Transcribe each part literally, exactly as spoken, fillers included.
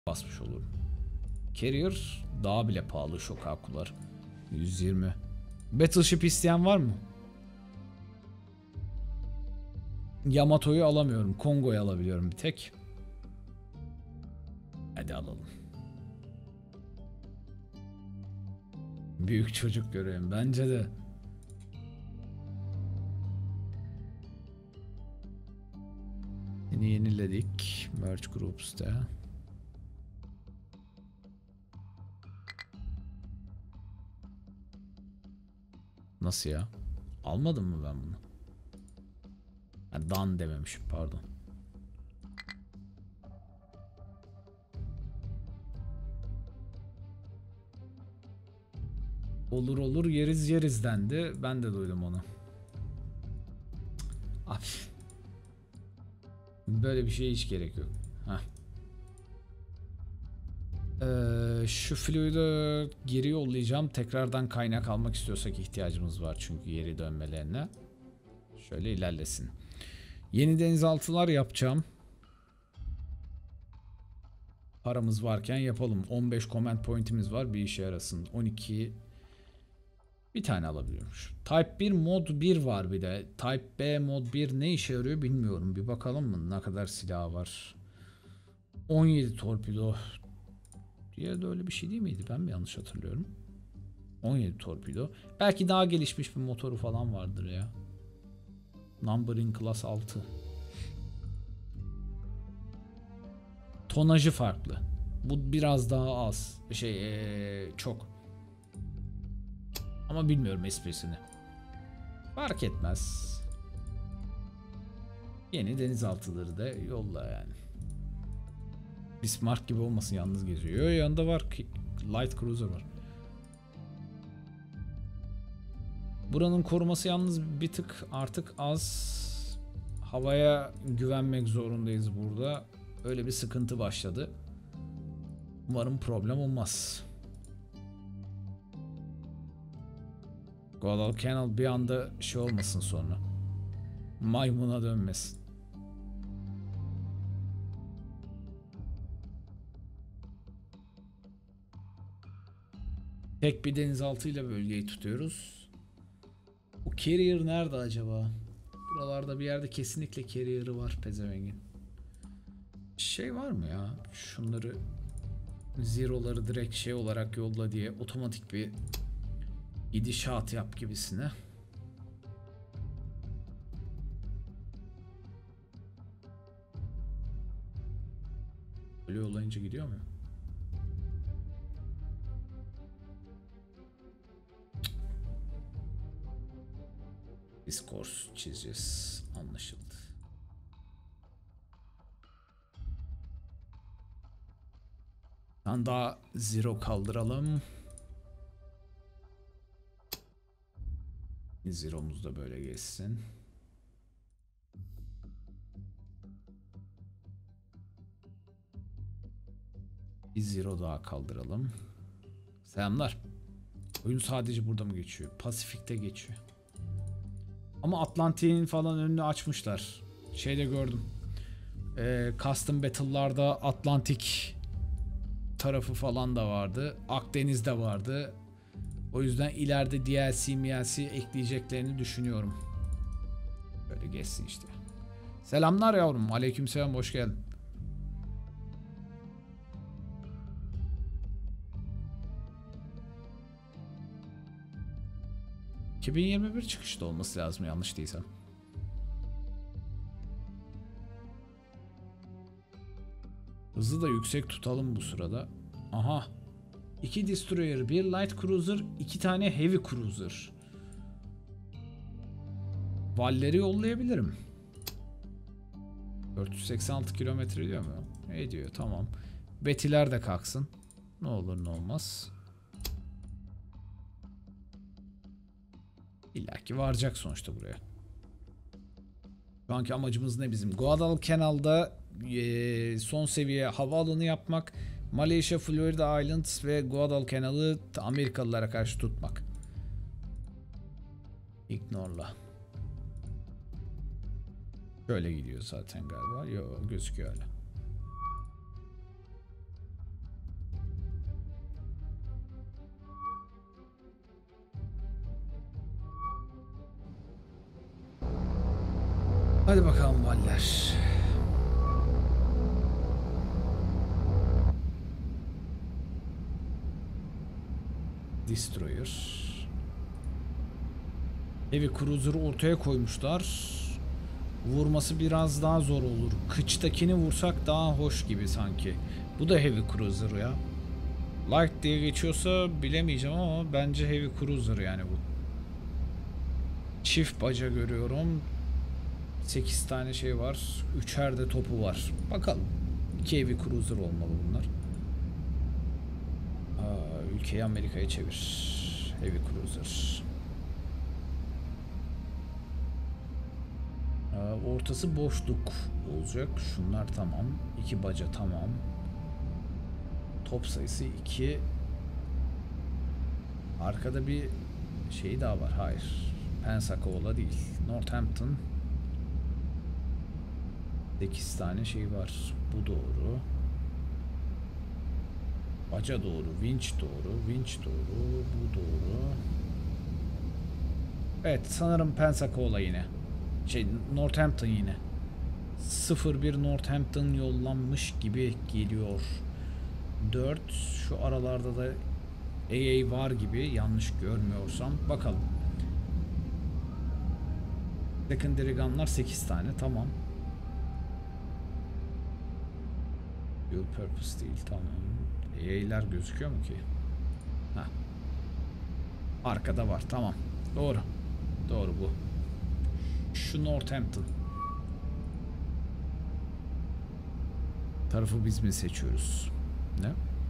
basmış olurum. Carrier daha bile pahalı Shokaku'lar. yüz yirmi. Battleship isteyen var mı? Yamato'yu alamıyorum. Kongo'yu alabiliyorum bir tek. Hadi alalım. Büyük çocuk göreyim. Bence de. Yeni yeniledik. Merge Groups'ta. Nasıl ya? Almadım mı ben bunu? Yani Dan dememişim, pardon. Olur olur yeriz yeriz dendi. Ben de duydum onu. Abi. Böyle bir şeye hiç gerek yok. Heh. Ee, şu fluid'u geri yollayacağım. Tekrardan kaynak almak istiyorsak ihtiyacımız var çünkü geri dönmelerine. Şöyle ilerlesin. Yeni denizaltılar yapacağım. Paramız varken yapalım. on beş command point'imiz var. Bir işe yarasın. on iki bir tane alabiliyormuş. Type bir mod bir var bir de. Type B mod bir ne işe yarıyor bilmiyorum. Bir bakalım mı ne kadar silah var. on yedi torpido diye de öyle bir şey değil miydi? Ben mi yanlış hatırlıyorum? on yedi torpido. Belki daha gelişmiş bir motoru falan vardır ya. Numbering Class altı. Tonajı farklı. Bu biraz daha az. Şey ee, çok. Ama bilmiyorum esprisini. Fark etmez. Yeni denizaltıları da yolla yani. Bismarck gibi olmasın, yalnız geziyor. Yo, yanında var. Light Cruiser var. Buranın koruması yalnız bir tık artık az. Havaya güvenmek zorundayız burada. Öyle bir sıkıntı başladı. Umarım problem olmaz. Guadalcanal bir anda şey olmasın sonra. Maymuna dönmesin. Tek bir denizaltıyla bölgeyi tutuyoruz. Bu carrier nerede acaba? Buralarda bir yerde kesinlikle carrier'ı var pezevengin. Şey var mı ya? Şunları zero'ları direkt şey olarak yolla diye otomatik bir gidişat yap gibisine. Böyle yollayınca gidiyor mu? Discourse çizeceğiz. Anlaşıldı. Daha zero kaldıralım. Zero'muz da böyle geçsin. Bir zero daha kaldıralım. Selamlar. Oyun sadece burada mı geçiyor? Pasifik'te geçiyor. Ama Atlantik'in falan önünü açmışlar. Şeyde gördüm. Ee, Custom Battle'larda Atlantik tarafı falan da vardı. Akdeniz'de vardı. O yüzden ileride D L C, M L C ekleyeceklerini düşünüyorum. Böyle geçsin işte. Selamlar yavrum. Aleykümselam, hoş geldin. iki bin yirmi bir çıkışta olması lazım yanlış değilsem. Hızı da yüksek tutalım bu sırada. Aha. iki destroyer, bir light cruiser, iki tane heavy cruiser. Valleri yollayabilirim. dört yüz seksen altı kilometre diyor mu? Ediyor, tamam. Betiler de kalksın. Ne olur ne olmaz. İlla ki varacak sonuçta buraya. Şu anki amacımız ne bizim? Guadalcanal'da e, son seviye havaalanı yapmak. Malaysia, Florida Islands ve Guadalcanal'ı Amerikalılara karşı tutmak. Ignore'la. Şöyle gidiyor zaten galiba. Yok, gözüküyor öyle. Hadi bakalım Valler. Destroyer. Heavy Cruiser'ı ortaya koymuşlar. Vurması biraz daha zor olur. Kıçtakini vursak daha hoş gibi sanki. Bu da Heavy Cruiser ya. Light diye geçiyorsa bilemeyeceğim ama bence Heavy Cruiser yani bu. Çift baca görüyorum. sekiz tane şey var. Üçer de topu var. Bakalım. iki Heavy Cruiser olmalı bunlar. Aa, ülkeyi Amerika'ya çevir. Heavy Cruiser. Aa, ortası boşluk olacak. Şunlar tamam. İki baca tamam. Top sayısı iki. Arkada bir şey daha var. Hayır. Pensacola değil. Northampton. sekiz tane şey var. Bu doğru. Baca doğru. Winch doğru. Winch doğru. Bu doğru. Evet sanırım Pensacola yine. Şey Northampton yine. sıfır bir Northampton yollanmış gibi geliyor. dört. Şu aralarda da A A var gibi yanlış görmüyorsam. Bakalım. Secondary gun'lar sekiz tane. Tamam. Dual purpose değil. Tamam. A A'ler gözüküyor mu ki? Heh. Arkada var. Tamam. Doğru. Doğru bu. Şu Northampton. Tarafı biz mi seçiyoruz? Ne?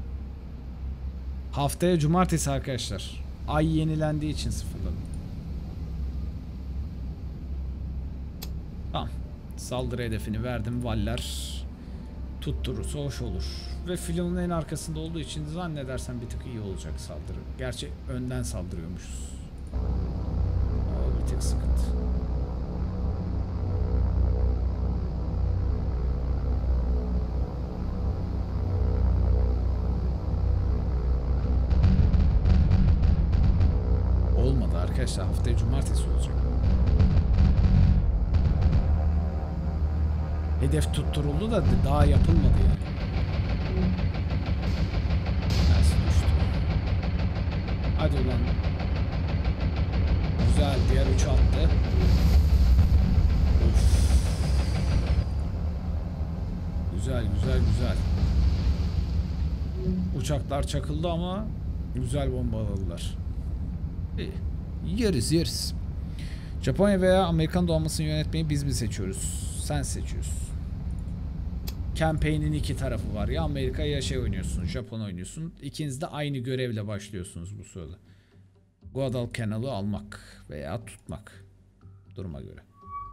Haftaya cumartesi arkadaşlar. Ay yenilendiği için sıfırladım. Tamam. Saldırı hedefini verdim. Valler tutturursa hoş olur. Ve filonun en arkasında olduğu için zannedersem bir tık iyi olacak saldırı. Gerçi önden saldırıyormuşuz. O bir tık sıkıntı. Olmadı arkadaşlar. Haftaya cumartesi olacak. Hedef tutturuldu da daha yapılmadı yani. Nasıl düştü? Hadi ulan. Güzel. Diğer üç attı. Of. Güzel güzel güzel. Uçaklar çakıldı ama güzel bombaladılar. İyi. Yeriz yeriz. Japonya veya Amerikan doğmasını yönetmeyi biz mi seçiyoruz? Sen seçiyorsun. Campaign'in iki tarafı var. Ya Amerika ya şey oynuyorsun. Japon oynuyorsun. İkiniz de aynı görevle başlıyorsunuz bu sırada. Guadalcanal'ı almak veya tutmak. Duruma göre.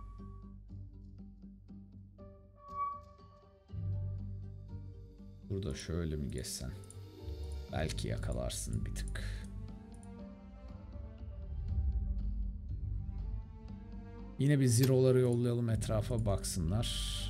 Burada şöyle mi geçsen? Belki yakalarsın bir tık. Yine bir zero'ları yollayalım etrafa baksınlar.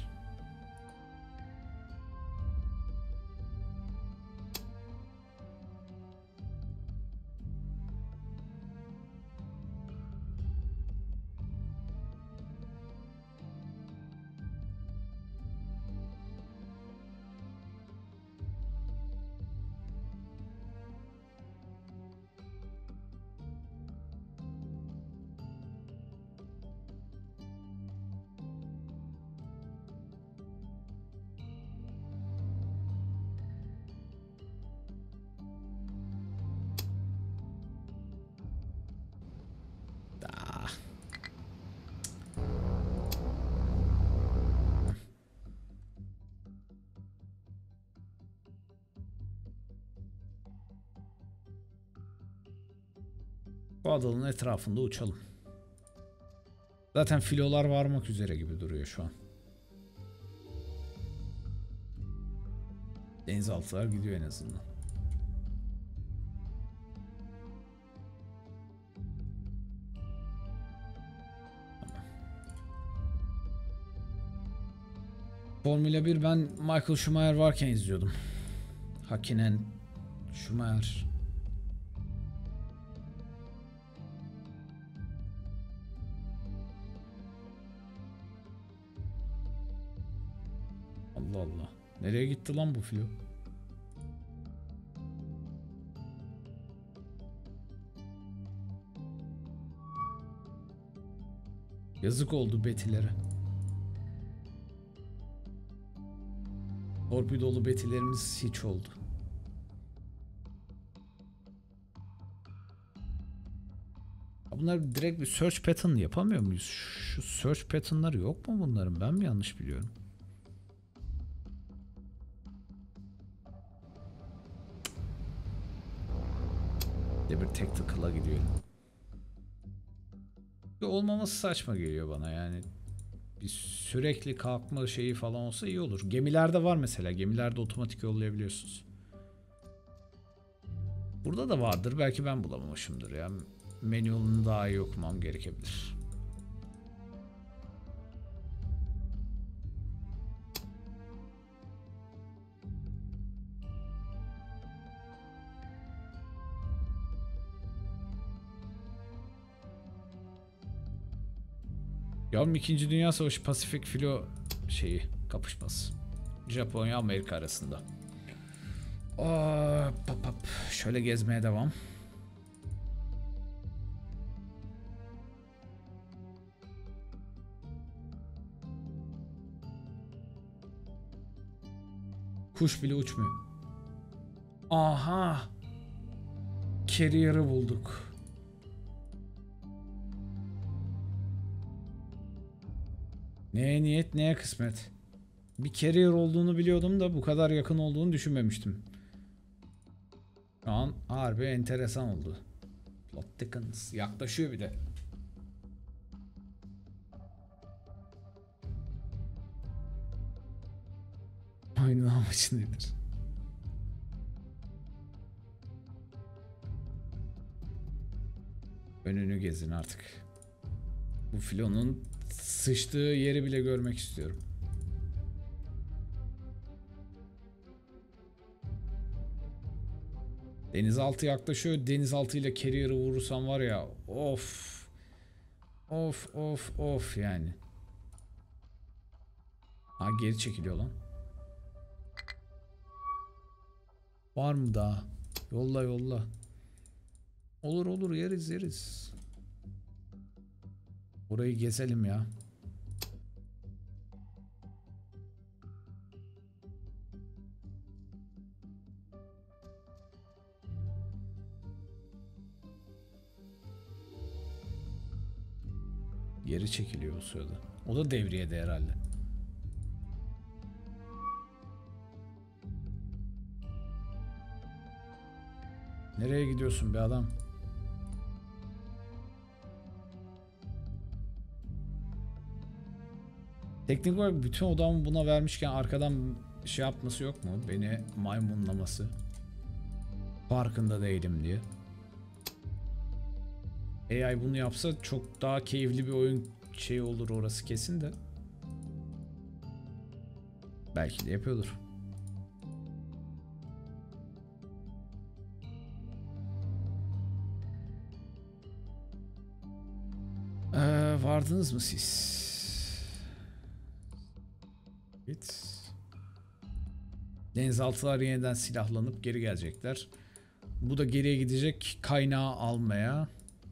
Bu adanın etrafında uçalım. Zaten filolar varmak üzere gibi duruyor şu an. Denizaltılar gidiyor en azından. Formula bir ben Michael Schumacher varken izliyordum. Hakkinen, Schumacher. Allah Allah. Nereye gitti lan bu filo? Yazık oldu betilere. Torpidolu betilerimiz hiç oldu. Bunlar direkt bir search pattern yapamıyor muyuz? Şu search pattern'ları yok mu bunların? Ben mi yanlış biliyorum? De bir tactical'a gidiyor. Olmaması saçma geliyor bana yani. Bir sürekli kalkma şeyi falan olsa iyi olur. Gemilerde var mesela. Gemilerde otomatik yollayabiliyorsunuz. Burada da vardır. Belki ben bulamamışımdır ya. Manual'ını daha iyi okumam gerekebilir. Yavrum İkinci Dünya Savaşı Pasifik filo şeyi kapışması. Japonya Amerika arasında. Aa, pap pap. Şöyle gezmeye devam. Kuş bile uçmuyor. Aha. Carrier'ı bulduk. Neye niyet neye kısmet. Bir carrier olduğunu biliyordum da bu kadar yakın olduğunu düşünmemiştim. Şu an harbi enteresan oldu. Plot thickens. Yaklaşıyor bir de. Aynı amacı nedir? Önünü gezin artık. Bu filonun sıçtığı yeri bile görmek istiyorum. Denizaltı yaklaşıyor. Denizaltı ile carrier'ı vurursam var ya, of. Of of of yani. Ha, geri çekiliyor lan. Var mı daha? Yolla yolla. Olur olur, yeriz yeriz. Burayı gezelim ya. Geri çekiliyor o sırada. O da devriyede herhalde. Nereye gidiyorsun be adam? Teknik olarak bütün odamı buna vermişken arkadan şey yapması yok mu? Beni maymunlaması. Farkında değilim diye. A I bunu yapsa çok daha keyifli bir oyun şey olur, orası kesin de. Belki de yapıyordur. Ee, vardınız mı siz? Git. Denizaltılar yeniden silahlanıp geri gelecekler. Bu da geriye gidecek kaynağı almaya.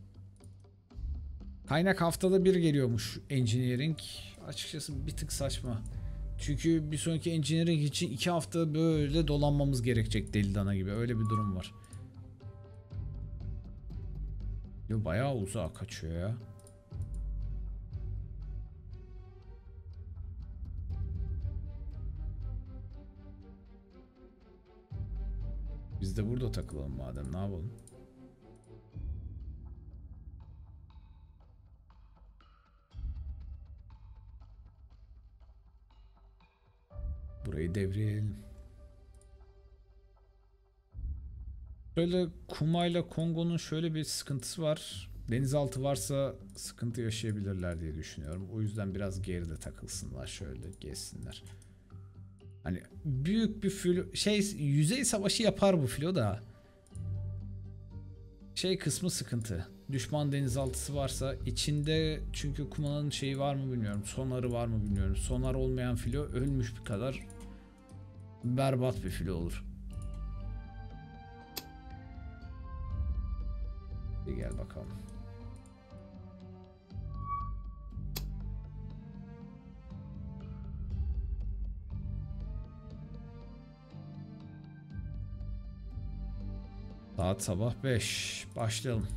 Kaynak haftada bir geliyormuş engineering. Açıkçası bir tık saçma. Çünkü bir sonraki engineering için iki hafta böyle dolanmamız gerekecek deli dana gibi. Öyle bir durum var. Yo, bayağı uzağa kaçıyor ya. Biz de burada takılalım madem, ne yapalım? Burayı devriyelim. Böyle Kuma Kongo'nun şöyle bir sıkıntısı var. Denizaltı varsa sıkıntı yaşayabilirler diye düşünüyorum. O yüzden biraz geride takılsınlar, şöyle gezsinler. Hani büyük bir filo, şey, yüzey savaşı yapar bu filo da. Şey kısmı sıkıntı. Düşman denizaltısı varsa içinde, çünkü Kuma'nın şeyi var mı bilmiyorum. Sonarı var mı bilmiyorum. Sonar olmayan filo ölmüş bir kadar. berbat bir filo olur. Bir gel bakalım. Saat sabah beş. Başlayalım.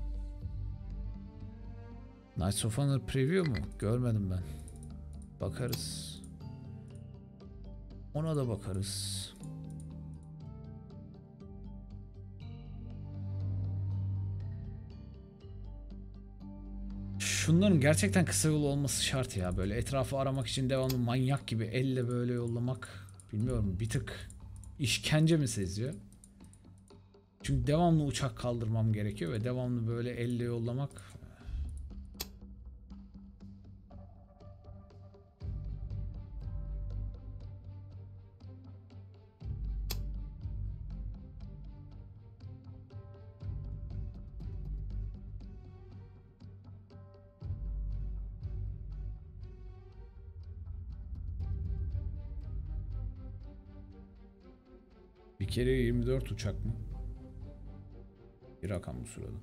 Knights of Honor preview mu? Görmedim ben. Bakarız. Ona da bakarız. Şunların gerçekten kısa yol olması şart ya. Böyle etrafı aramak için devamlı manyak gibi elle böyle yollamak. Bilmiyorum, bir tık işkence mi seziyor? Çünkü devamlı uçak kaldırmam gerekiyor ve devamlı böyle elle yollamak. Bir kere yirmi dört uçak mı? Bir rakam bu sırada.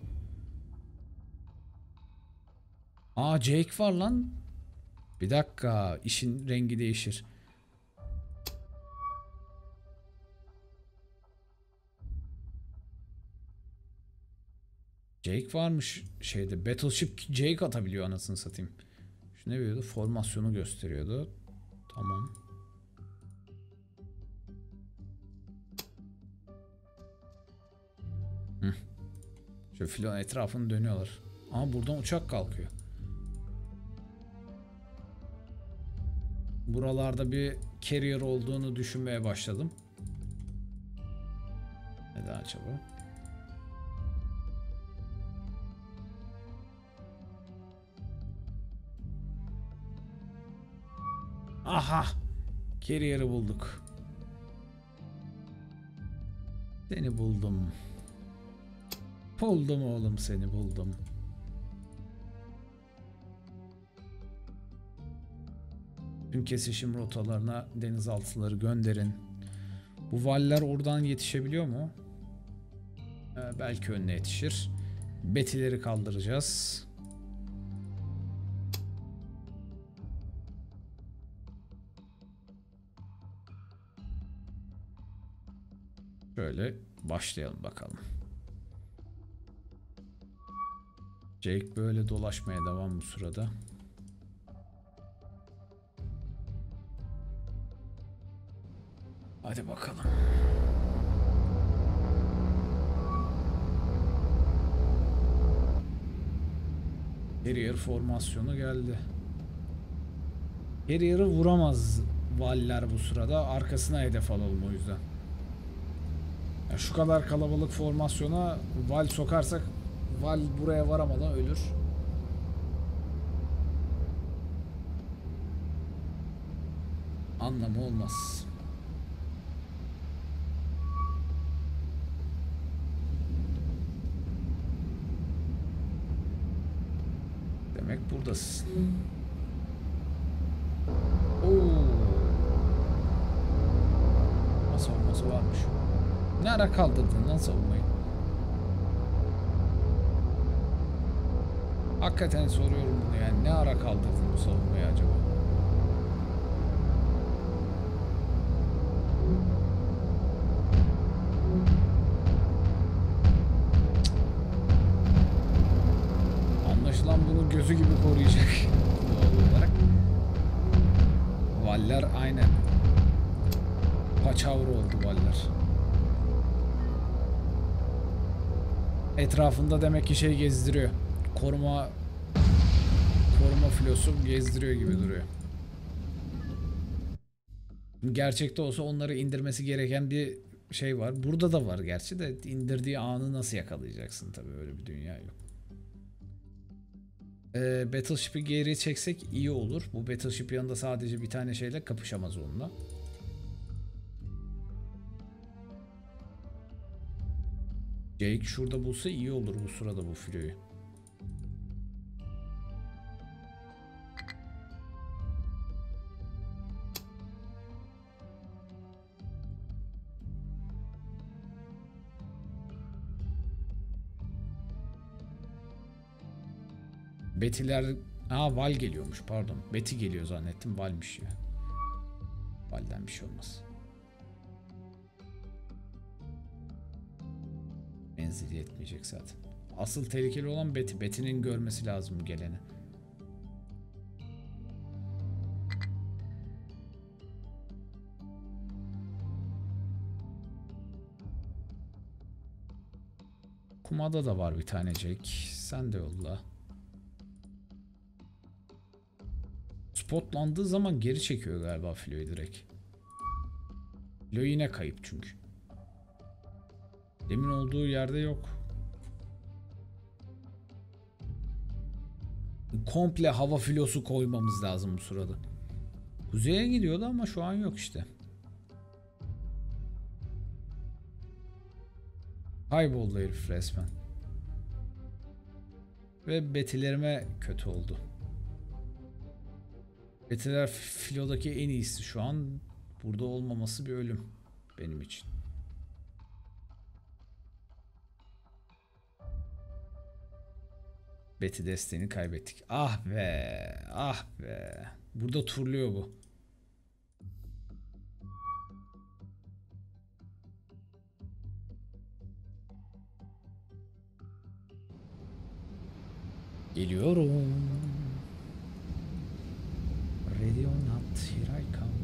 Aa, Jake var lan. Bir dakika, işin rengi değişir. Jake varmış şeyde. Battleship Jake atabiliyor anasını satayım. Şu ne veriyordu? Formasyonu gösteriyordu. Tamam. Hı. Şu filon etrafını dönüyorlar. Ama buradan uçak kalkıyor. Buralarda bir carrier olduğunu düşünmeye başladım. Neden acaba? Aha! Carrier'ı bulduk. Seni buldum. Buldum oğlum, seni buldum. Tüm kesişim rotalarına denizaltıları gönderin. Bu valler oradan yetişebiliyor mu? Ee, belki önüne yetişir. Betileri kaldıracağız. Şöyle başlayalım bakalım. Jake böyle dolaşmaya devam bu sırada. Hadi bakalım. Carrier formasyonu geldi. Carrier'ı vuramaz Valler bu sırada. Arkasına hedef alalım o yüzden. Yani şu kadar kalabalık formasyona Val sokarsak Val buraya varamadan ölür. Anlamı olmaz. Demek buradasın. Oo. Savunması varmış. Ne ara kaldırdın lan savunmayı? Hakikaten soruyorum bunu yani. Ne ara kaldırdın bu savunmayı acaba? Anlaşılan bunu gözü gibi koruyacak doğal olarak. Valler aynen. Paçavra oldu Valler. Etrafında demek ki şey gezdiriyor. Koruma koruma filosu gezdiriyor gibi duruyor. Gerçekte olsa onları indirmesi gereken bir şey var. Burada da var gerçi de indirdiği anı nasıl yakalayacaksın, tabii öyle bir dünya yok. Ee, Battleship'i geri çeksek iyi olur. Bu Battleship yanında sadece bir tane şeyle kapışamaz onunla. Jake şurada bulsa iyi olur bu sırada bu filoyu. Betiler... Aa, Val geliyormuş, pardon. Beti geliyor zannettim. Val'miş ya. Val'den bir şey olmaz. Menzili yetmeyecek zaten. Asıl tehlikeli olan Beti. Beti'nin görmesi lazım geleni. Kumada da var bir tanecik. Sen de yolla. Spotlandığı zaman geri çekiyor galiba filoyu direkt. Filo yine kayıp çünkü. Demin olduğu yerde yok. Komple hava filosu koymamız lazım bu sırada. Kuzeye gidiyordu ama şu an yok işte. Kayboldu herif resmen. Ve betilerime kötü oldu. Betiler filodaki en iyisi şu an. Burada olmaması bir ölüm benim için. Beti desteğini kaybettik. Ah be, ah be. Burada turluyor bu. Geliyorum. Ready or not, here I come.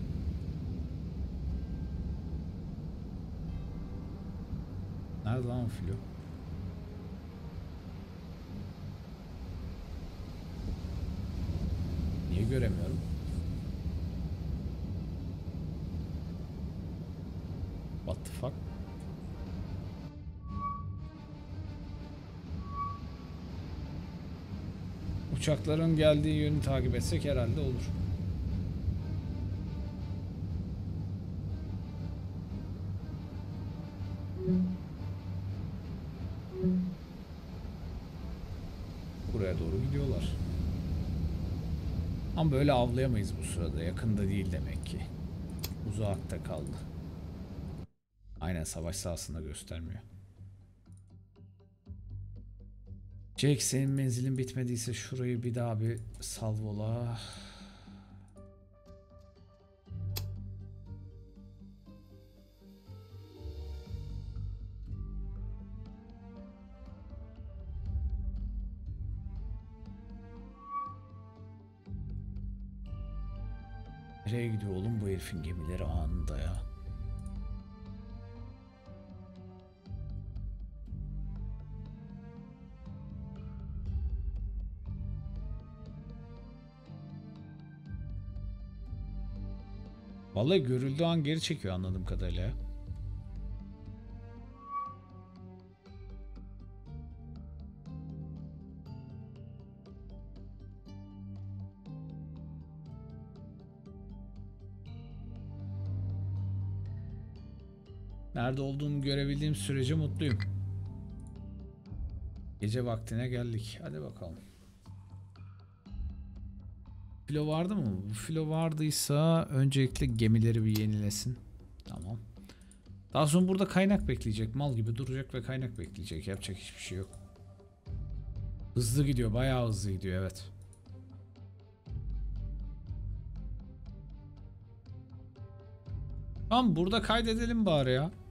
Nerede lan o filo? Niye göremiyorum? What the fuck? Uçakların geldiği yönü takip etsek herhalde olur. Buraya doğru gidiyorlar. Ama böyle avlayamayız bu sırada. Yakında değil demek ki. Uzakta kaldı. Aynen, savaş sahasında göstermiyor. Jake, senin menzilin bitmediyse şurayı bir daha bir salvola. Nereye gidiyor oğlum bu herifin gemileri anında ya? Vallahi görüldüğü an geri çekiyor anladığım kadarıyla ya. Nerede olduğunu görebildiğim sürece mutluyum. Gece vaktine geldik. Hadi bakalım. Filo vardı mı? Bu filo vardıysa öncelikle gemileri bir yenilesin. Tamam. Daha sonra burada kaynak bekleyecek. Mal gibi duracak ve kaynak bekleyecek. Yapacak hiçbir şey yok. Hızlı gidiyor. Bayağı hızlı gidiyor. Evet. Tamam, burada kaydedelim bari ya.